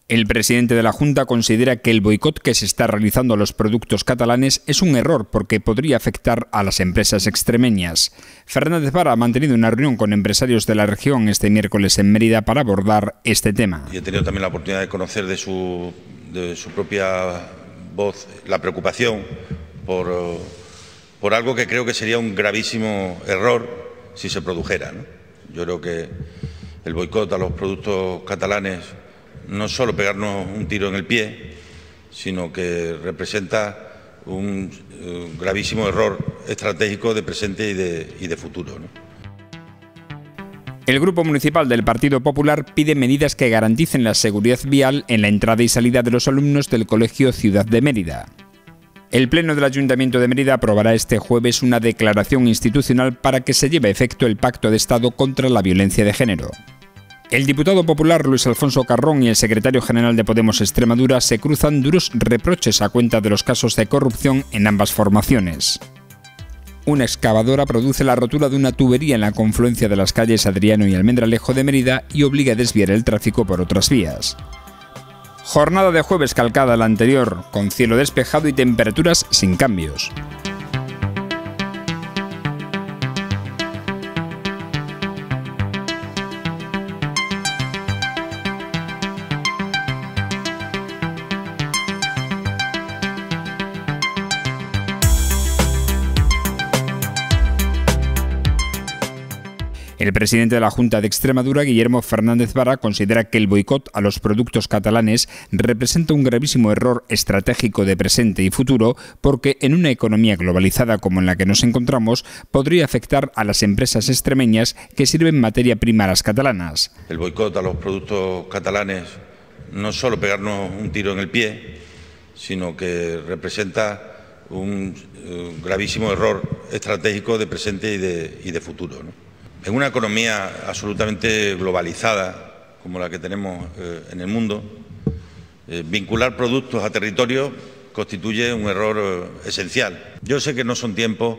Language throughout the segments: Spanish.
El presidente de la Junta considera que el boicot que se está realizando a los productos catalanes es un error porque podría afectar a las empresas extremeñas. Fernández Vara ha mantenido una reunión con empresarios de la región este miércoles en Mérida para abordar este tema. Y he tenido también la oportunidad de conocer de su propia voz la preocupación por algo que creo que sería un gravísimo error si se produjera, ¿no? Yo creo que el boicot a los productos catalanes no es solo pegarnos un tiro en el pie, sino que representa un gravísimo error estratégico de presente y de futuro, ¿no? El Grupo Municipal del Partido Popular pide medidas que garanticen la seguridad vial en la entrada y salida de los alumnos del Colegio Ciudad de Mérida. El Pleno del Ayuntamiento de Mérida aprobará este jueves una declaración institucional para que se lleve a efecto el Pacto de Estado contra la Violencia de Género. El diputado popular Luis Alfonso Carrón y el secretario general de Podemos Extremadura se cruzan duros reproches a cuenta de los casos de corrupción en ambas formaciones. Una excavadora produce la rotura de una tubería en la confluencia de las calles Adriano y Almendralejo de Mérida y obliga a desviar el tráfico por otras vías. Jornada de jueves calcada a la anterior, con cielo despejado y temperaturas sin cambios. El presidente de la Junta de Extremadura, Guillermo Fernández Vara, considera que el boicot a los productos catalanes representa un gravísimo error estratégico de presente y futuro porque en una economía globalizada como en la que nos encontramos podría afectar a las empresas extremeñas que sirven materia prima a las catalanas. El boicot a los productos catalanes no es solo pegarnos un tiro en el pie, sino que representa un gravísimo error estratégico de presente y de futuro, ¿no? En una economía absolutamente globalizada como la que tenemos en el mundo, vincular productos a territorios constituye un error esencial. Yo sé que no son tiempos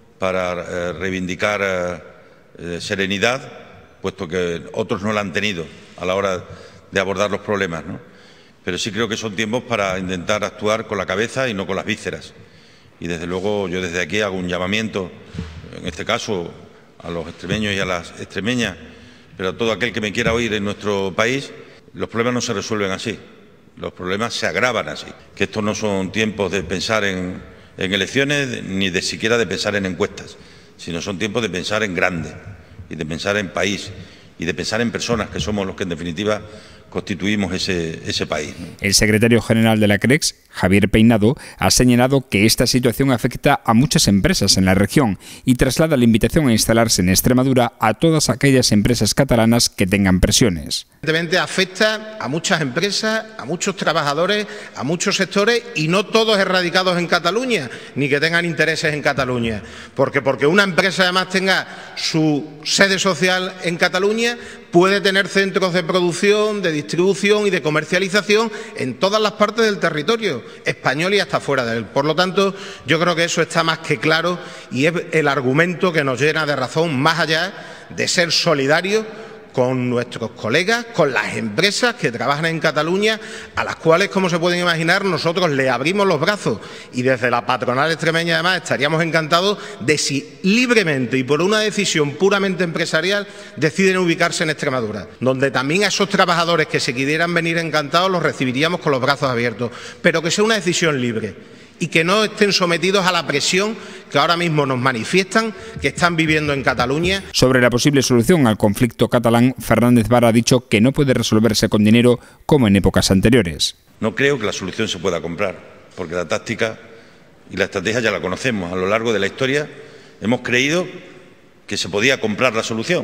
para reivindicar serenidad, puesto que otros no la han tenido a la hora de abordar los problemas, ¿no? Pero sí creo que son tiempos para intentar actuar con la cabeza y no con las vísceras. Y desde luego yo desde aquí hago un llamamiento, en este caso a los extremeños y a las extremeñas, pero a todo aquel que me quiera oír en nuestro país. Los problemas no se resuelven así, los problemas se agravan así. Que estos no son tiempos de pensar en elecciones ni de siquiera de pensar en encuestas, sino son tiempos de pensar en grande y de pensar en país y de pensar en personas, que somos los que en definitiva constituimos ese país, ¿no? El secretario general de la CREX, Javier Peinado, ha señalado que esta situación afecta a muchas empresas en la región y traslada la invitación a instalarse en Extremadura a todas aquellas empresas catalanas que tengan presiones. Evidentemente afecta a muchas empresas, a muchos trabajadores, a muchos sectores y no todos erradicados en Cataluña, ni que tengan intereses en Cataluña. Porque una empresa además tenga su sede social en Cataluña, puede tener centros de producción, de distribución y de comercialización en todas las partes del territorio español y hasta fuera de él. Por lo tanto, yo creo que eso está más que claro y es el argumento que nos llena de razón, más allá de ser solidarios con nuestros colegas, con las empresas que trabajan en Cataluña, a las cuales, como se pueden imaginar, nosotros le abrimos los brazos y desde la patronal extremeña además estaríamos encantados de si libremente y por una decisión puramente empresarial deciden ubicarse en Extremadura, donde también a esos trabajadores que se quisieran venir encantados los recibiríamos con los brazos abiertos, pero que sea una decisión libre y que no estén sometidos a la presión que ahora mismo nos manifiestan, que están viviendo en Cataluña. Sobre la posible solución al conflicto catalán, Fernández Vara ha dicho que no puede resolverse con dinero como en épocas anteriores. No creo que la solución se pueda comprar, porque la táctica y la estrategia ya la conocemos. A lo largo de la historia hemos creído que se podía comprar la solución.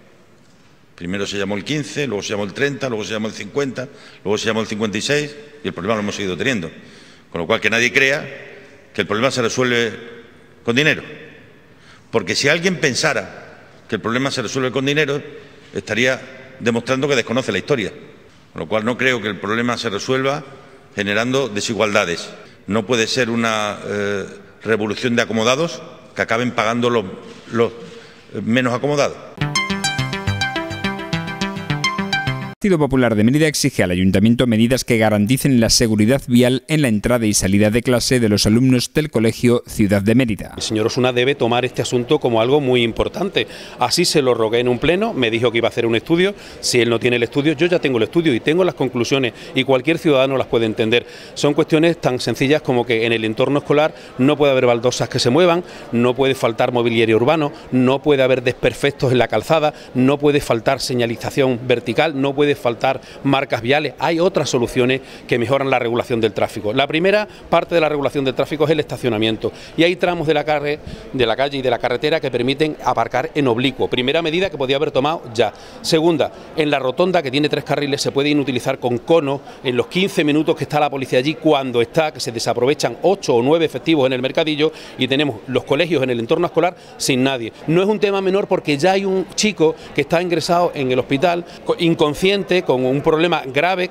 Primero se llamó el 15, luego se llamó el 30, luego se llamó el 50, luego se llamó el 56 y el problema lo hemos seguido teniendo. Con lo cual, que nadie crea que el problema se resuelve con dinero. Porque si alguien pensara que el problema se resuelve con dinero, estaría demostrando que desconoce la historia. Con lo cual, no creo que el problema se resuelva generando desigualdades. No puede ser una revolución de acomodados que acaben pagando los menos acomodados. Partido Popular de Mérida exige al Ayuntamiento medidas que garanticen la seguridad vial en la entrada y salida de clase de los alumnos del Colegio Ciudad de Mérida. El señor Osuna debe tomar este asunto como algo muy importante. Así se lo rogué en un pleno, me dijo que iba a hacer un estudio. Si él no tiene el estudio, yo ya tengo el estudio y tengo las conclusiones y cualquier ciudadano las puede entender. Son cuestiones tan sencillas como que en el entorno escolar no puede haber baldosas que se muevan, no puede faltar mobiliario urbano, no puede haber desperfectos en la calzada, no puede faltar señalización vertical, no puede faltar marcas viales. Hay otras soluciones que mejoran la regulación del tráfico. La primera parte de la regulación del tráfico es el estacionamiento y hay tramos de la calle y de la carretera que permiten aparcar en oblicuo. Primera medida que podía haber tomado ya. Segunda, en la rotonda, que tiene 3 carriles, se puede inutilizar con cono en los 15 minutos que está la policía allí, cuando está, que se desaprovechan 8 o 9 efectivos en el mercadillo y tenemos los colegios en el entorno escolar sin nadie. No es un tema menor porque ya hay un chico que está ingresado en el hospital inconsciente, con un problema grave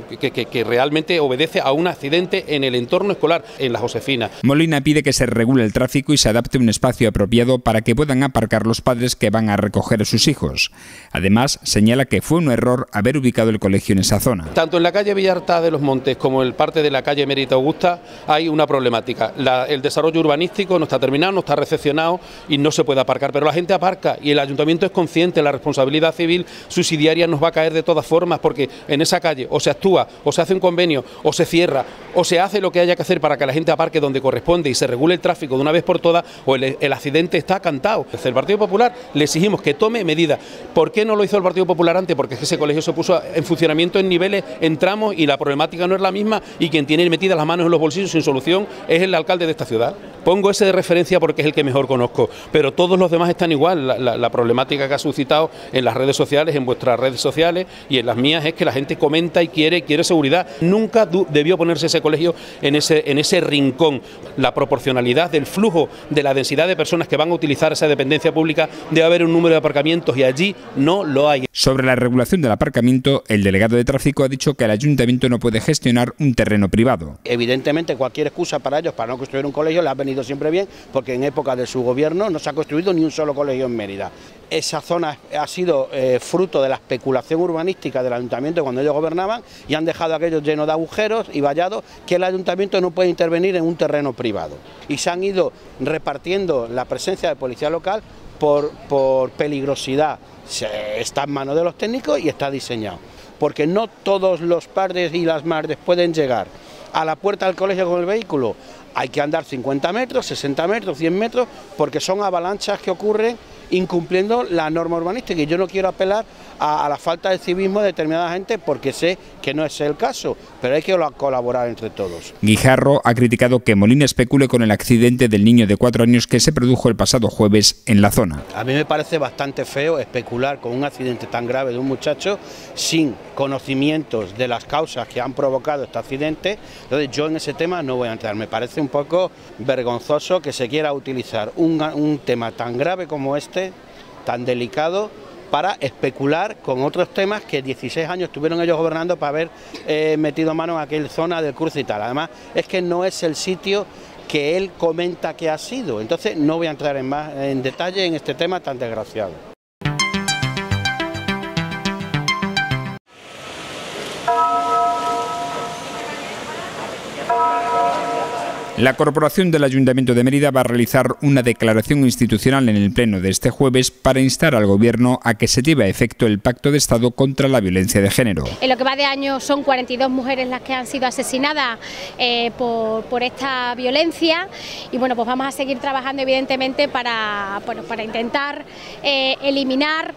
que realmente obedece a un accidente en el entorno escolar, en la Josefina. Molina pide que se regule el tráfico y se adapte un espacio apropiado para que puedan aparcar los padres que van a recoger a sus hijos. Además, señala que fue un error haber ubicado el colegio en esa zona. Tanto en la calle Villartá de los Montes como en parte de la calle Mérida Augusta hay una problemática. El desarrollo urbanístico no está terminado, no está recepcionado y no se puede aparcar, pero la gente aparca y el ayuntamiento es consciente, la responsabilidad civil subsidiaria nos va a caer de todas formas, porque en esa calle o se actúa, o se hace un convenio, o se cierra, o se hace lo que haya que hacer para que la gente aparque donde corresponde y se regule el tráfico de una vez por todas, o el accidente está cantado. Desde el Partido Popular le exigimos que tome medidas. ¿Por qué no lo hizo el Partido Popular antes? Porque es que ese colegio se puso en funcionamiento en niveles, en tramos, y la problemática no es la misma, y quien tiene metidas las manos en los bolsillos sin solución es el alcalde de esta ciudad. Pongo ese de referencia porque es el que mejor conozco, pero todos los demás están igual. La problemática que ha suscitado en las redes sociales, en vuestras redes sociales y en las mías, es que la gente comenta y quiere seguridad. Nunca debió ponerse ese colegio en ese rincón. La proporcionalidad del flujo, de la densidad de personas que van a utilizar esa dependencia pública, debe haber un número de aparcamientos y allí no lo hay. Sobre la regulación del aparcamiento, el delegado de tráfico ha dicho que el ayuntamiento no puede gestionar un terreno privado. Evidentemente cualquier excusa para ellos para no construir un colegio le ha venido siempre bien, porque en época de su gobierno no se ha construido ni un solo colegio en Mérida. Esa zona ha sido fruto de la especulación urbanística del ayuntamiento cuando ellos gobernaban y han dejado aquello lleno de agujeros y vallados que el ayuntamiento no puede intervenir en un terreno privado. Y se han ido repartiendo la presencia de policía local por peligrosidad. Está en manos de los técnicos y está diseñado. Porque no todos los padres y las madres pueden llegar a la puerta del colegio con el vehículo. Hay que andar 50 metros, 60 metros, 100 metros, porque son avalanchas que ocurren incumpliendo la norma urbanística, y yo no quiero apelar a la falta de civismo de determinada gente porque sé que no es el caso, pero hay que colaborar entre todos. Guijarro ha criticado que Molina especule con el accidente del niño de 4 años que se produjo el pasado jueves en la zona. A mí me parece bastante feo especular con un accidente tan grave de un muchacho sin conocimientos de las causas que han provocado este accidente. Entonces yo en ese tema no voy a entrar. Me parece un poco vergonzoso que se quiera utilizar un tema tan grave como este, tan delicado, para especular con otros temas que 16 años estuvieron ellos gobernando para haber metido mano en aquella zona del cruce y tal. Además, es que no es el sitio que él comenta que ha sido. Entonces no voy a entrar en detalle en este tema tan desgraciado. La Corporación del Ayuntamiento de Mérida va a realizar una declaración institucional en el pleno de este jueves para instar al Gobierno a que se lleve a efecto el Pacto de Estado contra la violencia de género. En lo que va de año son 42 mujeres las que han sido asesinadas por esta violencia, y bueno, pues vamos a seguir trabajando evidentemente para intentar eliminar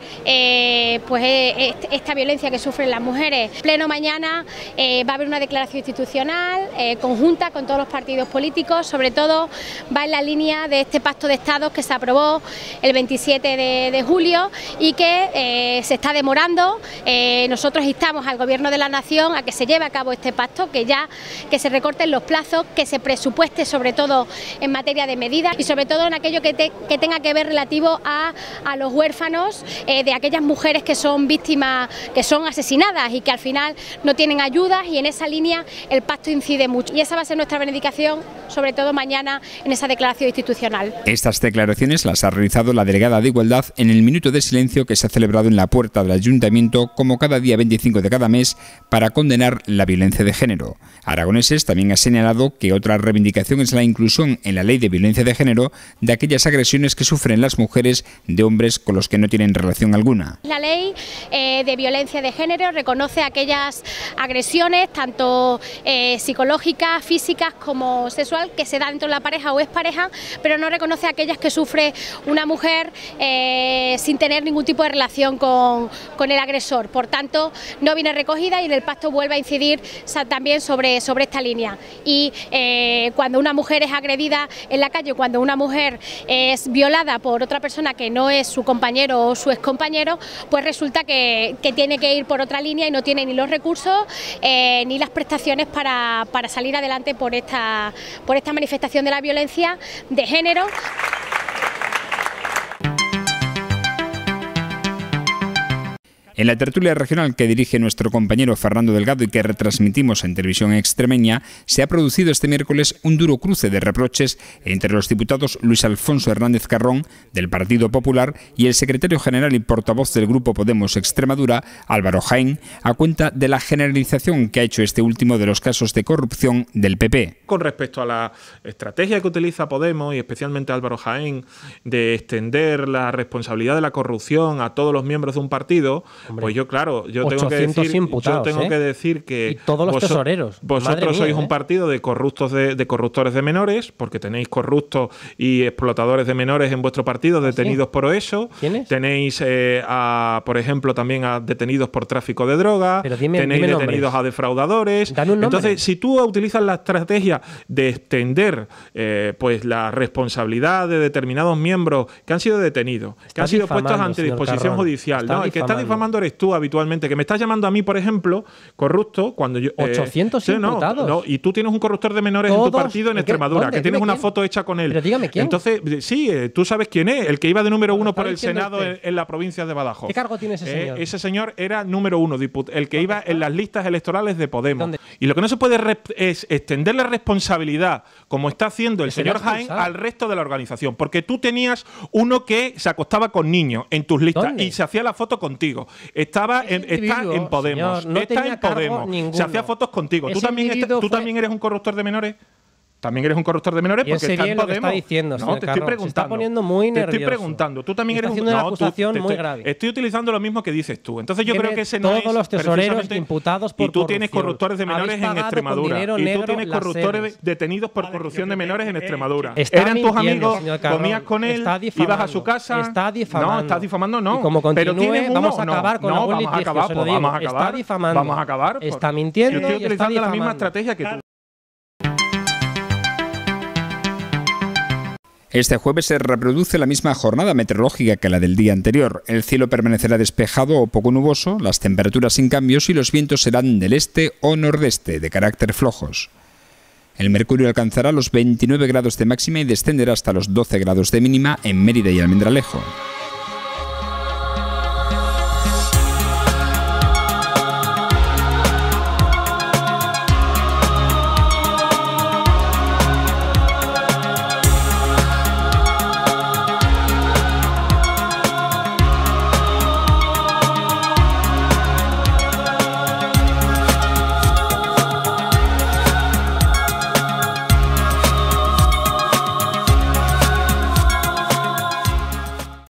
esta violencia que sufren las mujeres. Pleno mañana va a haber una declaración institucional conjunta con todos los partidos políticos. Sobre todo va en la línea de este pacto de Estado que se aprobó el 27 de julio y que se está demorando. Nosotros instamos al Gobierno de la Nación a que se lleve a cabo este pacto, que se recorten los plazos, que se presupueste sobre todo en materia de medidas y sobre todo en aquello que tenga que ver relativo a los huérfanos de aquellas mujeres que son víctimas, que son asesinadas y que al final no tienen ayudas, y en esa línea el pacto incide mucho. Y esa va a ser nuestra reivindicación sobre todo mañana en esa declaración institucional. Estas declaraciones las ha realizado la delegada de Igualdad en el minuto de silencio que se ha celebrado en la puerta del Ayuntamiento, como cada día 25 de cada mes, para condenar la violencia de género. Aragoneses también ha señalado que otra reivindicación es la inclusión en la ley de violencia de género de aquellas agresiones que sufren las mujeres de hombres con los que no tienen relación alguna. La ley de violencia de género reconoce aquellas agresiones, tanto psicológicas, físicas como sexual, que se dan dentro de la pareja o expareja, pero no reconoce aquellas que sufre una mujer sin tener ningún tipo de relación con el agresor. Por tanto, no viene recogida y en el pacto vuelve a incidir también sobre esta línea. Y cuando una mujer es agredida en la calle, cuando una mujer es violada por otra persona que no es su compañero o su excompañero, pues resulta que tiene que ir por otra línea y no tiene ni los recursos ni las prestaciones para salir adelante por esta manifestación de la violencia de género. En la tertulia regional que dirige nuestro compañero Fernando Delgado y que retransmitimos en Televisión Extremeña, se ha producido este miércoles un duro cruce de reproches entre los diputados Luis Alfonso Hernández Carrón, del Partido Popular, y el secretario general y portavoz del Grupo Podemos Extremadura, Álvaro Jaén, a cuenta de la generalización que ha hecho este último de los casos de corrupción del PP. Con respecto a la estrategia que utiliza Podemos y especialmente Álvaro Jaén de extender la responsabilidad de la corrupción a todos los miembros de un partido, hombre, pues yo tengo que decir que y todos los tesoreros. Vosotros sois un partido de corruptores de menores, porque tenéis corruptos y explotadores de menores en vuestro partido detenidos por eso. ¿Quiénes? Tenéis, por ejemplo, también a detenidos por tráfico de drogas. Tenéis detenidos a defraudadores. Entonces, si tú utilizas la estrategia de extender pues la responsabilidad de determinados miembros que han sido detenidos, que han sido puestos ante disposición judicial, el que está difamando eres tú habitualmente, que me estás llamando a mí, por ejemplo, corrupto, cuando yo... 800 imputados. No, y tú tienes un corruptor de menores en tu partido en Extremadura, que tienes una foto hecha con él. Pero dígame quién. Entonces, sí, tú sabes quién es, el que iba de número 1 por el Senado en la provincia de Badajoz. ¿Qué cargo tiene ese señor? Ese señor era número 1, el que iba en las listas electorales de Podemos. Y lo que no se puede es extender la responsabilidad, como está haciendo el señor Jaén, al resto de la organización. Porque tú tenías uno que se acostaba con niños en tus listas y se hacía la foto contigo. Está en Podemos. Señor, no está en Podemos. Se hacía fotos contigo. ¿Tú también eres un corruptor de menores? También eres un corruptor de menores porque está en Podemos. Está diciendo, no, te estoy preguntando. Se está poniendo muy nervioso. Te estoy preguntando. Tú también eres una acusación muy grave. Estoy utilizando lo mismo que dices tú. Entonces yo creo que ese no es todos los tesoreros imputados por corrupción. Y tú tienes corruptores de menores en Extremadura. Y tú tienes corruptores detenidos por corrupción de menores en Extremadura. Eran tus amigos, comías con él, ibas a su casa. Está difamando. No, estás difamando, no. Y como continúe, vamos a acabar con algún litigio. Vamos a acabar. Está difamando. Vamos a acabar. Está mintiendo. Yo estoy utilizando la misma estrategia que tú. Este jueves se reproduce la misma jornada meteorológica que la del día anterior. El cielo permanecerá despejado o poco nuboso, las temperaturas sin cambios y los vientos serán del este o nordeste, de carácter flojos. El mercurio alcanzará los 29 grados de máxima y descenderá hasta los 12 grados de mínima en Mérida y Almendralejo.